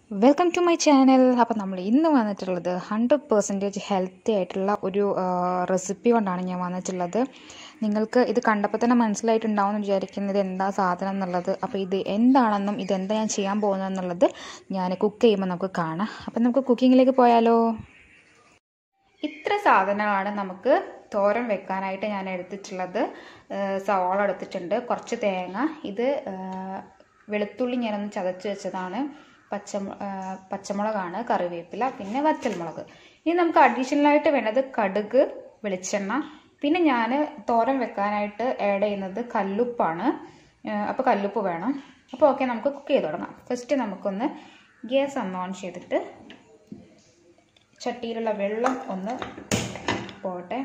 Welcome to my channel. അപ്പോൾ നമ്മൾ ഇന്ന് വന്നിട്ടുള്ളത് 100% ഹെൽത്തി ആയിട്ടുള്ള ഒരു റെസിപ്പി കൊണ്ടാണ് ഞാൻ വന്നിട്ടുള്ളത്. നിങ്ങൾക്ക് ഇത് കണ്ടപ്പോൾ തന്നെ മനസ്സിലായിട്ടുണ്ടാവും എന്ന് വിചാരിക്കുന്നത് എന്താ സാധനം എന്നുള്ളത്. അപ്പോൾ ഇത് എന്താണെന്നും ഇതെന്താ ഞാൻ ചെയ്യാൻ പോകുന്നതെന്നുള്ളത് ഞാൻ കുക്ക് ചെയ്യുമ്പോൾ നമുക്ക് കാണാം. അപ്പോൾ നമുക്ക് കുക്കിങ്ങിലേക്ക് പോയാലോ. ഇത്ര സാധനങ്ങളാണ് നമുക്ക് തോരൻ വെക്കാനായിട്ട് ഞാൻ എടുത്തിട്ടുള്ളത്. സവാള എടുത്തിട്ടുണ്ട്, കുറച്ച് തേങ്ങ, ഇത് വെളുത്തുള്ളി ഞാനൊന്ന് ചതച്ച് വെച്ചതാണ്, പച്ചമുളകാണ്, കറിവേപ്പില, പിന്നെ വറ്റൽമുളക്. ഇനി നമുക്ക് അഡീഷണലായിട്ട് വേണ്ടത് കടുക്, വെളിച്ചെണ്ണ, പിന്നെ ഞാൻ തോരൻ വെക്കാനായിട്ട് ആഡ് ചെയ്യുന്നത് കല്ലുപ്പാണ്. അപ്പോൾ കല്ലുപ്പ് വേണം. അപ്പോൾ ഓക്കെ, നമുക്ക് കുക്ക് ചെയ്ത് തുടങ്ങാം. ഫസ്റ്റ് നമുക്കൊന്ന് ഗ്യാസ് ഓൺ ചെയ്തിട്ട് ചട്ടിയിലുള്ള വെള്ളം ഒന്ന് പോട്ടെ.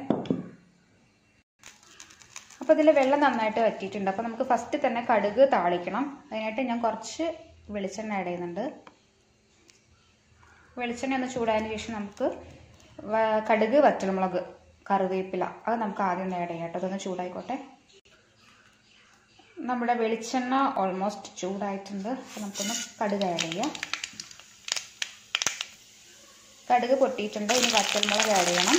അപ്പോൾ ഇതിൽ വെള്ളം നന്നായിട്ട് വറ്റിയിട്ടുണ്ട്. അപ്പോൾ നമുക്ക് ഫസ്റ്റ് തന്നെ കടുക് താളിക്കണം. അതിനായിട്ട് ഞാൻ കുറച്ച് വെളിച്ചെണ്ണ ആഡ് ചെയ്യുന്നുണ്ട്. വെളിച്ചെണ്ണ ഒന്ന് ചൂടായതിന് ശേഷം നമുക്ക് കടുക്, വറ്റൽമുളക്, കറിവേപ്പില അത് നമുക്ക് ആദ്യം ആഡ് ചെയ്യാം കേട്ടോ. അതൊന്ന് ചൂടായിക്കോട്ടെ. നമ്മുടെ വെളിച്ചെണ്ണ ഓൾമോസ്റ്റ് ചൂടായിട്ടുണ്ട്. അപ്പോൾ നമുക്കൊന്ന് കടുക് ആഡ് ചെയ്യാം. കടുക് പൊട്ടിയിട്ടുണ്ട്. ഇനി വറ്റൽമുളക് ആഡ് ചെയ്യണം.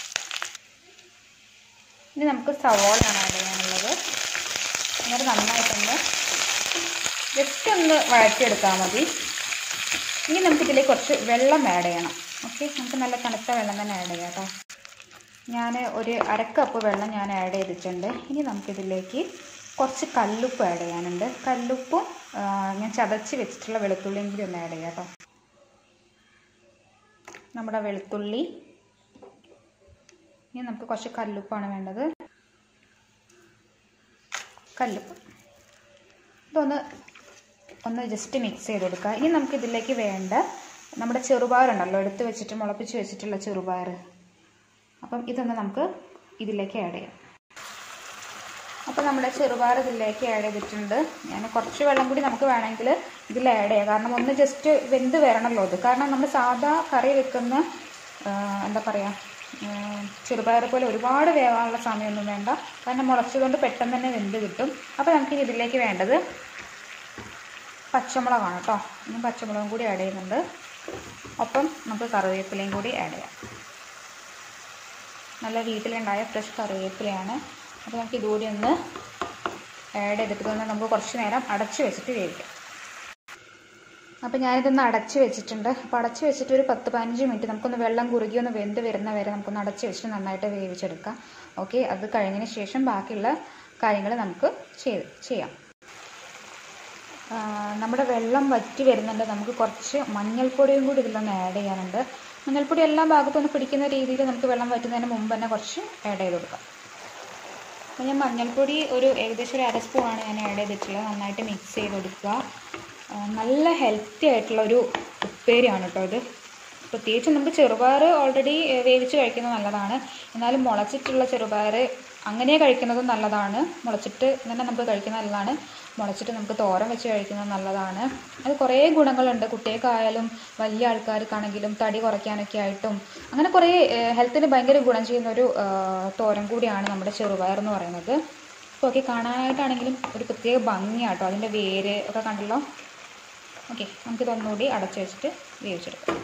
ഇനി നമുക്ക് സവാളയാണ് ആഡ് ചെയ്യാനുള്ളത്. എന്നിട്ട് നന്നായിട്ടൊന്ന് ജസ്റ്റ് ഒന്ന് വഴറ്റിയെടുത്താൽ മതി. ഇനി നമുക്കിതിലേക്ക് കുറച്ച് വെള്ളം ആഡ് ചെയ്യണം. ഓക്കെ, നമുക്ക് നല്ല തണുത്ത വെള്ളം തന്നെ ആഡ് ചെയ്യാം കേട്ടോ. ഞാൻ ഒരു അരക്കപ്പ് വെള്ളം ഞാൻ ആഡ് ചെയ്തിട്ടുണ്ട്. ഇനി നമുക്കിതിലേക്ക് കുറച്ച് കല്ലുപ്പ് ആഡ് ചെയ്യാനുണ്ട്. കല്ലുപ്പും ഞാൻ ചതച്ച് വെച്ചിട്ടുള്ള വെളുത്തുള്ളിയും കൂടി ഒന്ന് ആഡ് ചെയ്യാം കേട്ടോ. നമ്മുടെ വെളുത്തുള്ളി, ഇനി നമുക്ക് കുറച്ച് കല്ലുപ്പാണ് വേണ്ടത്. കല്ലുപ്പ് ഒന്ന് ജസ്റ്റ് മിക്സ് ചെയ്ത് കൊടുക്കുക. ഇനി നമുക്കിതിലേക്ക് വേണ്ട നമ്മുടെ ചെറുപയറുണ്ടല്ലോ, എടുത്ത് വെച്ചിട്ട് മുളപ്പിച്ച് വെച്ചിട്ടുള്ള ചെറുപയർ, അപ്പം ഇതൊന്ന് നമുക്ക് ഇതിലേക്ക് ആഡ് ചെയ്യാം. അപ്പോൾ നമ്മുടെ ചെറുപയർ ഇതിലേക്ക് ആഡ് ചെയ്തിട്ടുണ്ട്. ഞാൻ കുറച്ച് വെള്ളം കൂടി നമുക്ക് വേണമെങ്കിൽ ഇതിൽ ആഡ് ചെയ്യാം. കാരണം ഒന്ന് ജസ്റ്റ് വെന്ത് വരണമല്ലോ ഇത്. കാരണം നമ്മൾ സാധാ കറി വെക്കുന്ന എന്താ പറയുക, ചെറുപയർ പോലെ ഒരുപാട് വേവാനുള്ള സമയമൊന്നും വേണ്ട. കാരണം മുളച്ചതുകൊണ്ട് പെട്ടെന്ന് തന്നെ വെന്ത് കിട്ടും. അപ്പോൾ നമുക്ക് ഇതിലേക്ക് വേണ്ടത് പച്ചമുളകാണ് കേട്ടോ. ഇനി പച്ചമുളകും കൂടി ആഡ് ചെയ്യുന്നുണ്ട്. ഒപ്പം നമുക്ക് കറിവേപ്പിലയും കൂടി ആഡ് ചെയ്യാം. നല്ല വീട്ടിലുണ്ടായ ഫ്രഷ് കറിവേപ്പിലയാണ്. അപ്പോൾ നമുക്ക് ഇതുകൂടി ഒന്ന് ആഡ് ചെയ്തിട്ട് നമുക്ക് കുറച്ച് നേരം അടച്ച് വെച്ചിട്ട് വേവിക്കാം. അപ്പോൾ ഞാനിതൊന്ന് അടച്ച് വെച്ചിട്ടുണ്ട്. അപ്പോൾ അടച്ച് വെച്ചിട്ട് ഒരു 10-15 മിനിറ്റ് നമുക്കൊന്ന് വെള്ളം കുറുകി ഒന്ന് വെന്ത് വരുന്ന വരെ നമുക്കൊന്ന് അടച്ച് വെച്ചിട്ട് നന്നായിട്ട് വേവിച്ചെടുക്കാം. ഓക്കെ, അത് കഴിഞ്ഞതിന് ശേഷം ബാക്കിയുള്ള കാര്യങ്ങൾ നമുക്ക് ചെയ്യാം. നമ്മുടെ വെള്ളം വറ്റി വരുന്നുണ്ട്. നമുക്ക് കുറച്ച് മഞ്ഞൾപ്പൊടിയും കൂടി ഇതിലൊന്ന് ആഡ് ചെയ്യാനുണ്ട്. മഞ്ഞൾപ്പൊടി എല്ലാ ഭാഗത്തും ഒന്ന് പിടിക്കുന്ന രീതിയിൽ നമുക്ക് വെള്ളം വറ്റുന്നതിന് മുമ്പ് തന്നെ കുറച്ച് ആഡ് ചെയ്ത് കൊടുക്കാം. അപ്പോൾ ഞാൻ മഞ്ഞൾപ്പൊടി ഏകദേശം ഒരു 1/2 സ്പൂണാണ് ഞാൻ ആഡ് ചെയ്തിട്ടുള്ളത്. നന്നായിട്ട് മിക്സ് ചെയ്ത് കൊടുക്കുക. നല്ല ഹെൽത്തി ആയിട്ടുള്ളൊരു ഉപ്പേരിയാണ് കേട്ടോ ഇത്. പ്രത്യേകിച്ച് നമുക്ക് ചെറുപയർ ഓൾറെഡി വേവിച്ച് കഴിക്കുന്നത് നല്ലതാണ്. എന്നാലും മുളച്ചിട്ടുള്ള ചെറുപയർ അങ്ങനെ കഴിക്കുന്നതും നല്ലതാണ്. മുളച്ചിട്ട് തന്നെ നമുക്ക് കഴിക്കുന്നത് നല്ലതാണ്. മുളച്ചിട്ട് നമുക്ക് തോരൻ വെച്ച് കഴിക്കുന്നത് നല്ലതാണ്. അത് കുറേ ഗുണങ്ങളുണ്ട്. കുട്ടികൾക്കായാലും വലിയ ആൾക്കാർക്കാണെങ്കിലും തടി കുറയ്ക്കാനൊക്കെ ആയിട്ടും അങ്ങനെ കുറേ ഹെൽത്തിന് ഭയങ്കര ഗുണം ചെയ്യുന്നൊരു തോരൻ കൂടിയാണ് നമ്മുടെ ചെറുപയർ എന്ന് പറയുന്നത്. അപ്പോൾ ഓക്കെ, കാണാനായിട്ടാണെങ്കിലും ഒരു പ്രത്യേക ഭംഗിയാട്ടോ. അതിൻ്റെ വേര് ഒക്കെ കണ്ടല്ലോ. ഓക്കെ, നമുക്കിതൊന്നുകൂടി അടച്ചു വെച്ചിട്ട് വേവിച്ചെടുക്കാം.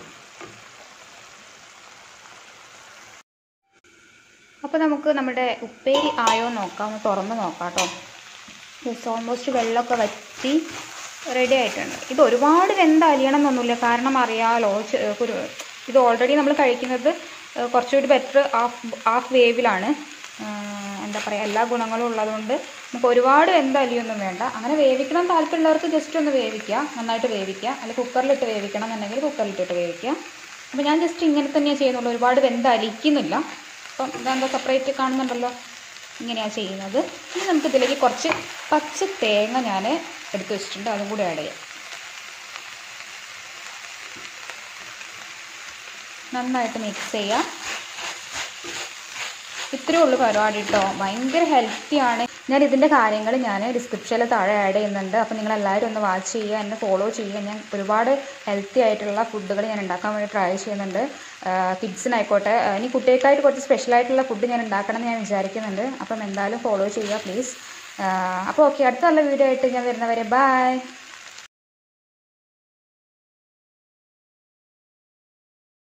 അപ്പോൾ നമുക്ക് നമ്മുടെ ഉപ്പേരി ആയോ നോക്കാം. ഒന്ന് തുറന്ന് നോക്കാം കേട്ടോ. ഓൾമോസ്റ്റ് വെള്ളമൊക്കെ വറ്റി റെഡി ആയിട്ടുണ്ട്. ഇത് ഒരുപാട് വെന്തലിയണം എന്നൊന്നുമില്ല. കാരണം അറിയാമല്ലോ, ഇത് ഓൾറെഡി നമ്മൾ കഴിക്കുന്നത് കുറച്ചുകൂടി ബെറ്റർ ഹാഫ് വേവിലാണ്. എന്താ പറയുക, എല്ലാ ഗുണങ്ങളും ഉള്ളതുകൊണ്ട് നമുക്ക് ഒരുപാട് വെന്തലിയൊന്നും വേണ്ട. അങ്ങനെ വേവിക്കണം താല്പര്യമുള്ളവർക്ക് ജസ്റ്റ് ഒന്ന് വേവിക്കുക, നന്നായിട്ട് വേവിക്കുക. അല്ലെങ്കിൽ കുക്കറിലിട്ട് വേവിക്കണം എന്നുണ്ടെങ്കിൽ കുക്കറിലിട്ടിട്ട് വേവിക്കുക. അപ്പോൾ ഞാൻ ജസ്റ്റ് ഇങ്ങനെ തന്നെയാണ് ചെയ്യുന്നുള്ളൂ. ഒരുപാട് വെന്തലിക്കുന്നില്ല. അപ്പം ഇതെന്താ സെപ്പറേറ്റ് കാണുന്നുണ്ടല്ലോ, ഇങ്ങനെയാണ് ചെയ്യുന്നത്. ഇനി നമുക്കിതിലേക്ക് കുറച്ച് പച്ച തേങ്ങ ഞാൻ എടുത്ത് വെച്ചിട്ടുണ്ട്, അതും കൂടി ആഡ് ചെയ്യാം. നന്നായിട്ട് മിക്സ് ചെയ്യാം. ഇത്രയേ ഉള്ളൂ പരിപാടി കേട്ടോ. ഭയങ്കര ഹെൽത്തിയാണ്. ഞാൻ ഇതിൻ്റെ കാര്യങ്ങൾ ഞാൻ ഡിസ്ക്രിപ്ഷനിൽ താഴെ ആഡ് ചെയ്യുന്നുണ്ട്. അപ്പോൾ നിങ്ങളെല്ലാവരും ഒന്ന് വാച്ച് ചെയ്യുക, എന്നെ ഫോളോ ചെയ്യുക. ഞാൻ ഒരുപാട് ഹെൽത്തി ആയിട്ടുള്ള ഫുഡുകൾ ഞാൻ ഉണ്ടാക്കാൻ വേണ്ടി ട്രൈ ചെയ്യുന്നുണ്ട്. കിഡ്സിനായിക്കോട്ടെ, ഇനി കുട്ടികൾക്കായിട്ട് കുറച്ച് സ്പെഷ്യലായിട്ടുള്ള ഫുഡ് ഞാൻ ഉണ്ടാക്കണം എന്ന് ഞാൻ വിചാരിക്കുന്നുണ്ട്. അപ്പം എന്തായാലും ഫോളോ ചെയ്യുക പ്ലീസ്. അപ്പോൾ ഓക്കെ, അടുത്ത നല്ല വീഡിയോ ആയിട്ട് ഞാൻ വരുന്നവരെ ബൈ.